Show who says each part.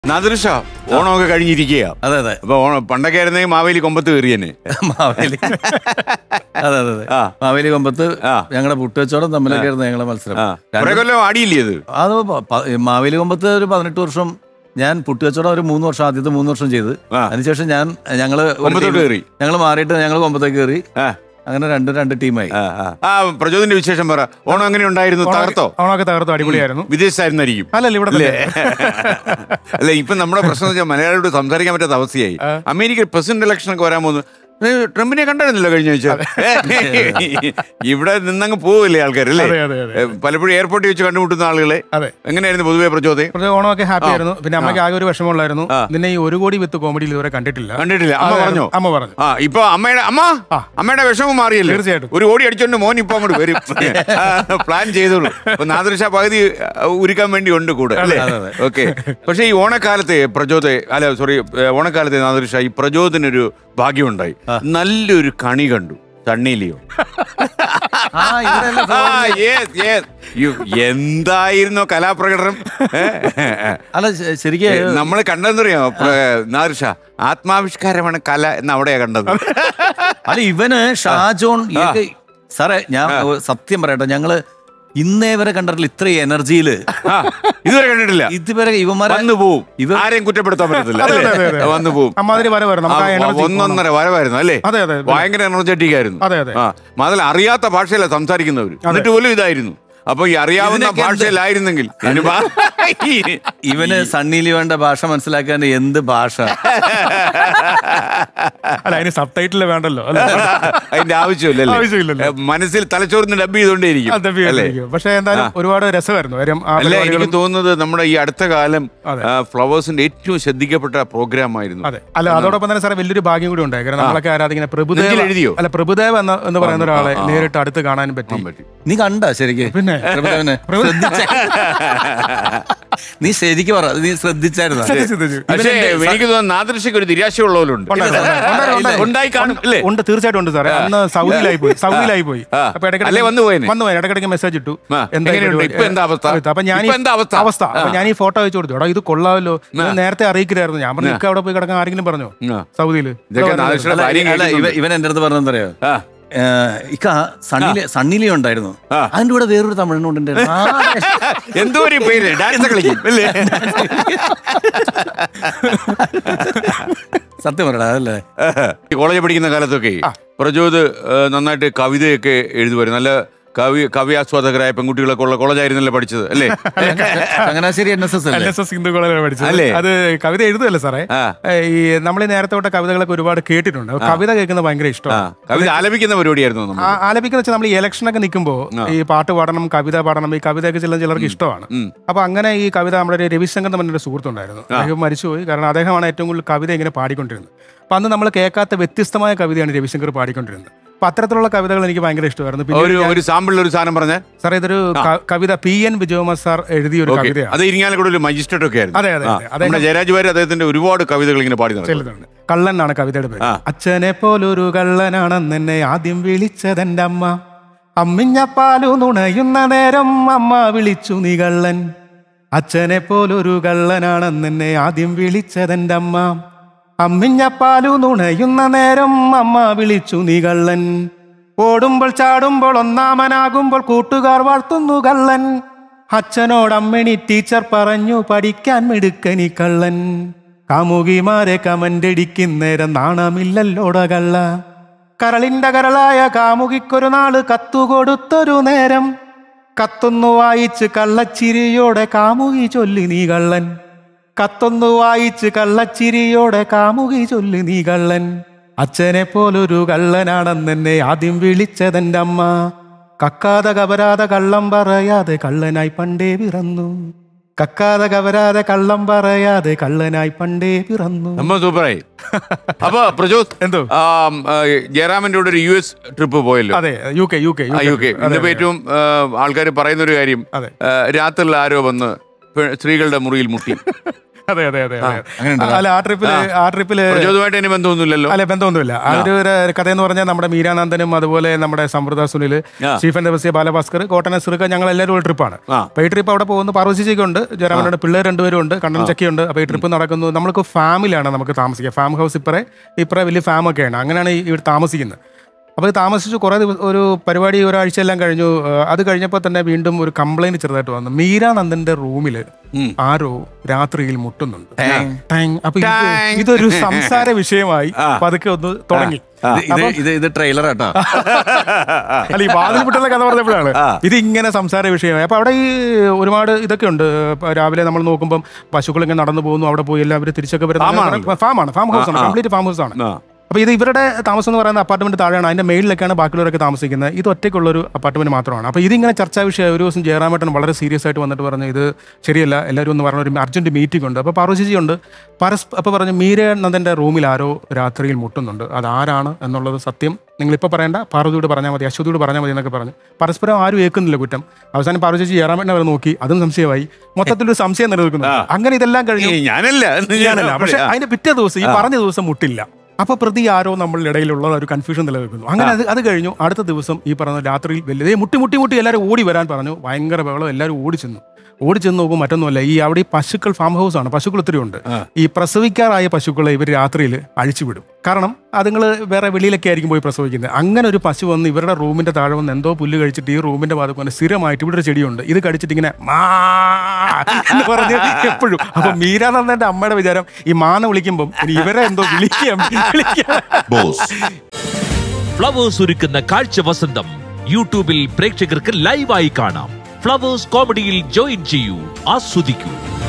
Speaker 1: നാദൃശ ഓണമൊക്കെ കഴിഞ്ഞിരിക്കുക.
Speaker 2: അതെ അതെ.
Speaker 1: അപ്പൊ പണ്ടൊക്കെ ആയിരുന്നെങ്കിൽ മാവേലി കൊമ്പത്ത് കയറിയനെ.
Speaker 2: മാവേലി അതെ അതെ അതെ. മാവേലി കൊമ്പത്ത് ഞങ്ങളുടെ പുട്ടുവച്ചോടം തമ്മിലൊക്കെ ആയിരുന്നു ഞങ്ങളെ മത്സരം.
Speaker 1: കുറെ കൊല്ലം ആടിയില്ലേ അത്?
Speaker 2: മാവേലി കൊമ്പത്ത് ഒരു 18 വർഷം, ഞാൻ പുട്ടുവച്ചോടം ഒരു 3 വർഷം, ആദ്യത്തെ 3 വർഷം ചെയ്ത്. അതിനുശേഷം ഞങ്ങള് മാറിയിട്ട് ഞങ്ങൾ കൊമ്പത്തേക്ക് കയറി. അങ്ങനെ രണ്ട് ടീമായി.
Speaker 1: പ്രചോദന്റെ വിശേഷം പറ. ഓണം എങ്ങനെ ഉണ്ടായിരുന്നു? തകർത്തോ?
Speaker 3: ഓണമൊക്കെ തകർത്തോ, അടിപൊളിയായിരുന്നു.
Speaker 1: വിദേശത്തായിരുന്നായിരിക്കും.
Speaker 3: അല്ലല്ല, ഇവിടെ
Speaker 1: അല്ല, ഇപ്പൊ നമ്മുടെ പ്രശ്നം വെച്ചാൽ മലയാളിയോട് സംസാരിക്കാൻ പറ്റാത്ത അവസ്ഥയായി. അമേരിക്കൻ പ്രസിഡന്റ് ഇലക്ഷൻ ഒക്കെ വരാൻ പോകുന്നു. ട്രംപിനെ കണ്ടായിരുന്നല്ലോ കഴിഞ്ഞ ആഴ്ച. ഇവിടെ നിന്നങ്ങ് പോവില്ലേ ആൾക്കാർ അല്ലേ? പലപ്പോഴും എയർപോർട്ടിൽ വെച്ച് കണ്ടുമുട്ടുന്ന ആളുകളെ. എങ്ങനെയായിരുന്നു പൊതുവെ പ്രചോദയം?
Speaker 3: ഓണമൊക്കെ ഹാപ്പി ആയിരുന്നു. പിന്നെ അമ്മയ്ക്ക് ആകെ ഒരു വിഷമമുള്ളായിരുന്നു, നിന്നെ ഈ 1 കോടി വിത്ത് കോമഡിയിൽ ഇതുവരെ കണ്ടിട്ടില്ല. അമ്മ പറഞ്ഞു.
Speaker 1: ഇപ്പൊ അമ്മയുടെ വിഷമം മാറിയല്ലേ? തീർച്ചയായിട്ടും. 1 കോടി അടിച്ചോണ്ട് മോൻ ഇപ്പൊ അങ്ങോട്ട് വരും. പ്ലാൻ ചെയ്തോളൂ. നാദൃശ പകുതി ഉരുക്കാൻ വേണ്ടി ഉണ്ട് കൂടെ അല്ലേ? ഓക്കെ. പക്ഷെ ഈ ഓണക്കാലത്തെ ഓണക്കാലത്തെ നാദൃശ ഈ പ്രചോദനൊരു ഭാഗ്യമുണ്ടായി. നല്ലൊരു കണി കണ്ടു. സണ്ണിലിയോ എന്തായിരുന്നു കലാപ്രകടനം?
Speaker 2: അല്ല ശരിക്കും
Speaker 1: നമ്മള് കണ്ടെന്നറിയാമോ നാദൃശ? ആത്മാവിഷ്കാരമാണ് കല എന്ന് അവിടെയാ കണ്ടത്.
Speaker 2: അല്ല ഇവന് ഷാജോൺ സാറേ, ഞാൻ സത്യം പറയട്ടെ, ഞങ്ങള് ഇന്നേ വരെ കണ്ടിട്ടില്ല ഇത്രയും എനർജിയില്.
Speaker 1: ഇതുവരെ കണ്ടിട്ടില്ല.
Speaker 2: ഇതുവരെ ഇവന്മാരെ
Speaker 1: വന്നു പോവും. ആരെയും കുറ്റപ്പെടുത്താൻ പറ്റത്തില്ല. വന്നു പോവും. 1.5 വരവായിരുന്നു അല്ലേ? ഭയങ്കര എനർജറ്റിക് ആയിരുന്നു. മാത്രമല്ല അറിയാത്ത ഭാഷയല്ല സംസാരിക്കുന്നവര്. എന്നിട്ട് പോലും ഇതായിരുന്നു. അപ്പൊ ഈ അറിയാവുന്ന ഭാഷയിലായിരുന്നെങ്കിൽ
Speaker 2: ഇവന് സണ്ണി ലിയോന്റെ ഭാഷ മനസ്സിലാക്കാൻ എന്ത് ഭാഷ?
Speaker 3: അല്ല, അതിന് സബ് ടൈറ്റിൽ വേണ്ടല്ലോ.
Speaker 1: അതിന്റെ ആവശ്യമില്ലല്ലോ. മനസ്സിൽ തലച്ചോറിന് ഡബ് ചെയ്തോണ്ടേയിരിക്കും.
Speaker 3: പക്ഷെ എന്തായാലും ഒരുപാട് രസമായിരുന്നു.
Speaker 1: അല്ല, എനിക്ക് തോന്നുന്നത് നമ്മുടെ ഈ അടുത്ത കാലം ഫ്ലവേഴ്സിന്റെ ഏറ്റവും ശ്രദ്ധിക്കപ്പെട്ട പ്രോഗ്രാം ആയിരുന്നു.
Speaker 3: അതെ. അല്ല, അതോടൊപ്പം തന്നെ സാറേ വലിയൊരു ഭാഗ്യം കൂടി ഉണ്ടായി. കാരണം നമ്മളൊക്കെ ആരാധിക്കുന്ന പ്രഭുദേവ് എഴുതിയോ? അല്ല, പ്രഭുദേവ് എന്ന് പറയുന്ന ഒരാളെ നേരിട്ട് അടുത്ത് കാണാനും പറ്റി.
Speaker 2: നീ കണ്ട ശരിക്കും? പിന്നെ നീ ശരിക്കും പറ, നീ ശ്രദ്ധിച്ചായിരുന്നു?
Speaker 1: പക്ഷേ എനിക്ക് തോന്നുന്നു നാദൃശയ്ക്ക് ഒരു നിരാശയുള്ളവരുണ്ട്.
Speaker 3: ഉണ്ട്, തീർച്ചയായിട്ടും ഉണ്ട് സാറേ. അന്ന് സൗദിയിലായി പോയി. അപ്പൊ ഇടയ്ക്കിടയ്ക്ക് മെസ്സേജ് ഇട്ടു, അപ്പൊ ഞാൻ ഈ ഫോട്ടോ അയച്ചു കൊടുത്തു. ഇത് കൊള്ളാമല്ലോ, ഇത് നേരത്തെ അറിയിക്കലായിരുന്നു. ഞാൻ പറഞ്ഞു, അവിടെ പോയി കിടക്കാൻ ആരെങ്കിലും പറഞ്ഞോ സൗദിയില്?
Speaker 2: ഇവൻ എന്റെ അടുത്ത് പറഞ്ഞെന്തറിയോ, സണ്ണിലി ഉണ്ടായിരുന്നു, അതിന്റെ കൂടെ വേറൊരു തമിഴനുണ്ടായിരുന്നു.
Speaker 1: എന്തോ ഒരു പേര്, ഡാൻസ് കളിക്കും അല്ലേ?
Speaker 2: സത്യം പറയടാ, അതല്ലേ?
Speaker 1: കോളേജിൽ പഠിക്കുന്ന കാലത്തൊക്കെ പ്രചോദ് നന്നായിട്ട് കവിതയൊക്കെ എഴുതുമായിരുന്നു. നല്ല കവിയാസ്വാദകരായ പെൺകുട്ടികളൊക്കെ ഉള്ള കോളേജായിരുന്നല്ലോ പഠിച്ചത് അല്ലേ?
Speaker 3: ചങ്ങനാശ്ശേരി NSS ഹിന്ദു കോളേജിലാണ് പഠിച്ചത്. അത് കവിത എഴുതുമല്ലേ സാറേ? ഈ നമ്മൾ നേരത്തെ തൊട്ട കവിതകളൊക്കെ ഒരുപാട് കേട്ടിട്ടുണ്ട്. കവിത കേൾക്കുന്നത് ഭയങ്കര ഇഷ്ടമാണ്.
Speaker 1: കവിത ആലപിക്കുന്ന പരിപാടിയായിരുന്നു.
Speaker 3: ആലപിക്കുന്ന വെച്ചാൽ നമ്മൾ ഈ ഇലക്ഷനൊക്കെ നിൽക്കുമ്പോൾ ഈ പാട്ട് പാടണം, കവിത പാടണം, ഈ കവിതയൊക്കെ ചിലർക്ക് ഇഷ്ടമാണ്. അപ്പൊ അങ്ങനെ ഈ കവിത നമ്മുടെ രവിശങ്കർ എന്നൊരു സുഹൃത്തുണ്ടായിരുന്നു. അദ്ദേഹം മരിച്ചുപോയി. കാരണം അദ്ദേഹമാണ് ഏറ്റവും കൂടുതൽ കവിത ഇങ്ങനെ പാടിക്കൊണ്ടിരുന്നത്. അപ്പൊ അന്ന് നമ്മൾ കേൾക്കാത്ത വ്യത്യസ്തമായ കവിതയാണ് രവിശങ്കർ പാടിക്കൊണ്ടിരുന്നത്. അപ്പൊ അത്തരത്തിലുള്ള കവിതകൾ എനിക്ക് ഭയങ്കര ഇഷ്ടമായിരുന്നു.
Speaker 1: ഒരു സാമ്പിൾ ഒരു സാധനം പറഞ്ഞാൽ സാർ,
Speaker 3: ഇതൊരു കവിത PN വിജയകുമാർ സാർ എഴുതിയ ഒരു കവിതയാണ്.
Speaker 1: അത് ഇരിങ്ങാലക്കുട ഒരു മജിസ്ട്രേറ്റ് ഒക്കെ ആയിരുന്നു.
Speaker 3: അതെ.
Speaker 1: ജയരാജ് വാര്യർ അദ്ദേഹത്തിന്റെ ഒരുപാട് കവിതകൾ ഇങ്ങനെ പാടി നടക്കുന്നുണ്ട്.
Speaker 3: കള്ളൻ എന്നാണ് കവിതയുടെ പേര്. അച്ഛനെ പോലൊരു കള്ളനാണെന്ന് എന്നെ ആദ്യം വിളിച്ചതെന്റെ അമ്മ. അമ്മിഞ്ഞപ്പാലു നുണയുന്ന നേരം അമ്മ വിളിച്ചു നീ കള്ളൻ. അച്ഛനെ പോലൊരു കള്ളനാണെന്ന് എന്നെ ആദ്യം വിളിച്ചതെന്റെ അമ്മ. അമ്മിഞ്ഞപ്പാലു നുണയുന്ന നേരം അമ്മ വിളിച്ചു നീ കള്ളൻ. ഓടുമ്പോൾ ചാടുമ്പോൾ ഒന്നാമനാകുമ്പോൾ കൂട്ടുകാർ വാഴ്ത്തുന്നു കള്ളൻ. അച്ഛനോടമ്മണി ടീച്ചർ പറഞ്ഞു പഠിക്കാൻ മിടുക്കനി കള്ളൻ. കാമുകിമാരെ കമന്റടിക്കുന്നേരം നാണമില്ലല്ലോട കള്ള. കരളിന്റെ കരളായ കാമുകിക്കൊരു നാള് കത്തുകൊടുത്തൊരു നേരം. കത്തൊന്നു വായിച്ച് കള്ളച്ചിരിയോടെ കാമുകി ചൊല്ലി നീ കള്ളൻ. കത്തൊന്നു വായിച്ച് കള്ളച്ചിരിയോടെ കാമുകി ചൊല്ലി നീ കള്ളൻ. അച്ഛനെ പോലൊരു കള്ളനാണെന്നെന്നെ ആദ്യം വിളിച്ചതെന്റെ അമ്മ. കക്കാതെ കവരാതെ കള്ളം പറയാതെ കള്ളനായി പണ്ടേ പിറന്നു. കക്കാതെ കവരാതെ കള്ളം പറയാതെ കള്ളനായി പണ്ടേ പിറന്നു.
Speaker 1: സൂപ്പറായി. അപ്പൊ പ്രജോത്, എന്തോ ജയറാമിന്റെ കൂടെ ഒരു US ട്രിപ്പ് പോയല്ലോ?
Speaker 3: അതെ, UK.
Speaker 1: ഇതിപ്പോ ഏറ്റവും ആൾക്കാർ പറയുന്ന ഒരു കാര്യം, രാത്രിയിൽ ആരോ വന്ന് സ്ത്രീകളുടെ മുറിയിൽ മുട്ടി.
Speaker 3: അതെ അതെ അതെ അല്ല ആ ട്രിപ്പില്
Speaker 1: ബന്ധമൊന്നുമില്ലല്ലോ.
Speaker 3: അല്ലെ ബന്ധമൊന്നുമില്ല. അതൊരു കഥ എന്ന് പറഞ്ഞാൽ നമ്മുടെ മീരാനന്ദനും അതുപോലെ നമ്മുടെ സമൃദ്ധ സുനിൽ, സ്റ്റീഫൻ ദേവസ്യ, ബാലഭാസ്കർ, കോട്ടന സിറുക, ഞങ്ങൾ എല്ലാവരും ഒരു ട്രിപ്പാണ്. അപ്പൊ ഈ ട്രിപ്പ് അവിടെ പോകുന്നു. പാർവശിച്ചിക്കുണ്ട്, ജയറാമന്റെ പിള്ളേർ 2 പേരും ഉണ്ട്, കണ്ണൻ ചക്കിയുണ്ട്. അപ്പൊ ഈ ട്രിപ്പ് നടക്കുന്നു. നമ്മൾക്ക് ഫാമിലാണ് നമുക്ക് താമസിക്കുക. ഫാം ഹൗസ് ഇപ്പറേ വലിയ ഫാമൊക്കെയാണ്. അങ്ങനെയാണ് ഇവിടെ താമസിക്കുന്നത്. അപ്പോൾ ഇത് താമസിച്ചു കുറേ ഒരു പരിപാടി ഒരാഴ്ചയെല്ലാം കഴിഞ്ഞു. അത് കഴിഞ്ഞപ്പോൾ തന്നെ വീണ്ടും ഒരു കംപ്ലൈന്റ് ചെറുതായിട്ട് വന്നു. മീരാനന്ദന്റെ റൂമിൽ ആരോ രാത്രിയിൽ മുട്ടുന്നുണ്ട്. അപ്പൊ ഇതൊരു സംസാര വിഷയമായി പതുക്കെ ഒന്ന് തുടങ്ങി.
Speaker 2: ഇത് ട്രെയിലർ ആട്ടോ.
Speaker 3: അല്ല, ഈ വാതിൽ മുട്ടുന്ന കഥ പറഞ്ഞപ്പോഴാണ് ഇത് ഇങ്ങനെ സംസാര വിഷയമായി. അപ്പൊ അവിടെ ഈ ഒരുപാട് ഇതൊക്കെ ഉണ്ട്. രാവിലെ നമ്മൾ നോക്കുമ്പോൾ പശുക്കൾ ഇങ്ങനെ നടന്നു പോകുന്നു. അവിടെ പോയി എല്ലാവരും തിരിച്ചൊക്കെ വരുന്നത് ഫാമാണ്, ഫാം ഹൗസ് ആണ്, കംപ്ലീറ്റ് ഫാം ഹൗസ് ആണ്. അപ്പോൾ ഇത് ഇവരുടെ താമസം എന്ന് പറയുന്ന അപ്പാർട്ട്മെന്റ് താഴെയാണ്. അതിന്റെ മേളിലൊക്കെയാണ് ബാക്കിയുള്ളവരൊക്കെ താമസിക്കുന്നത്. ഇത് ഒറ്റയ്ക്കുള്ളൊരു അപ്പാർട്ട്മെന്റ് മാത്രമാണ്. അപ്പോൾ ഇതിങ്ങനെ ചർച്ചാ വിഷയം. ഒരു ദിവസം ജയറാമേട്ടൻ വളരെ സീരിയസ് ആയിട്ട് വന്നിട്ട് പറഞ്ഞു, ഇത് ശരിയല്ല, എല്ലാവരും ഒന്ന് പറഞ്ഞ ഒരു അർജന്റ് മീറ്റിംഗ് ഉണ്ട്. അപ്പോൾ പാർവശിജി ഉണ്ട്. അപ്പോൾ പറഞ്ഞു, മീരാനന്ദന്റെ റൂമിൽ ആരോ രാത്രിയിൽ മുട്ടുന്നുണ്ട്. അതാരാണ് എന്നുള്ളത് സത്യം നിങ്ങളിപ്പോൾ പറയേണ്ട, പാർവതിയോട് പറഞ്ഞാൽ മതി, അശ്വതിയോട് പറഞ്ഞാൽ മതി എന്നൊക്കെ പറഞ്ഞു. പരസ്പരം ആരും ഏൽക്കുന്നില്ല കുറ്റം. അവസാനം പാർവശിജി ജയറാമേട്ടനെ അവർ നോക്കി, അതും സംശയമായി. മൊത്തത്തിലൊരു സംശയം നിലനിൽക്കുന്നു. അങ്ങനെ ഇതെല്ലാം കഴിഞ്ഞു. ഞാനല്ല. പക്ഷെ അതിന്റെ പിറ്റേ ദിവസം ഈ പറഞ്ഞ ദിവസം മുട്ടില്ല. അപ്പൊ പ്രതി ആരോ നമ്മളുടെ ഇടയിലുള്ള ഒരു കൺഫ്യൂഷൻ നിലനിൽക്കുന്നു. അങ്ങനെ അത് കഴിഞ്ഞു. അടുത്ത ദിവസം ഈ പറഞ്ഞ രാത്രിയിൽ വലിയ മുട്ടി എല്ലാവരും ഓടി വരാൻ പറഞ്ഞു. ഭയങ്കര ബഹളം. എല്ലാവരും ഓടിച്ചെന്ന് നോക്കും. മറ്റൊന്നുമല്ല, ഈ അവിടെ ഈ പശുക്കൾ ഫാം ഹൗസ് ആണ്, പശുക്കൾ ഒത്തിരി ഉണ്ട്. ഈ പ്രസവിക്കാറായ പശുക്കളെ ഇവർ രാത്രിയിൽ അഴിച്ചുവിടും. കാരണം അതുങ്ങൾ വേറെ വെളിയിലൊക്കെ ആയിരിക്കും പോയി പ്രസവിക്കുന്നത്. അങ്ങനെ ഒരു പശു വന്ന് ഇവരുടെ റൂമിന്റെ താഴെ വന്ന് എന്തോ പുല്ല് കഴിച്ചിട്ട് ഈ റൂമിന്റെ ഭാഗത്ത് കൊണ്ട് സ്ഥിരമായിട്ട് ഇവിടെ ഒരു ചെടിയുണ്ട്, ഇത് കടിച്ചിട്ട് ഇങ്ങനെ മാ എന്ന് പറഞ്ഞ് എപ്പോഴും. അപ്പൊ മീരാനന്ദന്റെ അമ്മയുടെ വിചാരം ഈ മാന്ന് വിളിക്കുമ്പോൾ ഇവരെ എന്തോ വിളിക്കാം.
Speaker 4: ഫ്ലവേഴ്സ് ഒരുക്കുന്ന കാഴ്ച വസന്തം യൂട്യൂബിൽ പ്രേക്ഷകർക്ക് ലൈവായി കാണാം. ഫ്ലവേഴ്സ് കോമഡിയിൽ ജോയിൻ ചെയ്യൂ, ആസ്വദിക്കൂ.